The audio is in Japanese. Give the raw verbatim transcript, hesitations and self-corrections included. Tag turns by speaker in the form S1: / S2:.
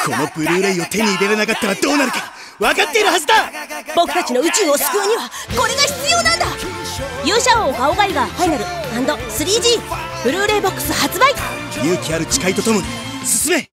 S1: このブルーレイを手に入れれなかったらどうなるか分かっているはずだ。
S2: 僕たちの宇宙を救うにはこれが必要なんだ。勇者王ガオガイガーファイナル &スリージー ブルーレイボックス発売。
S1: 勇気ある誓いとともに進め。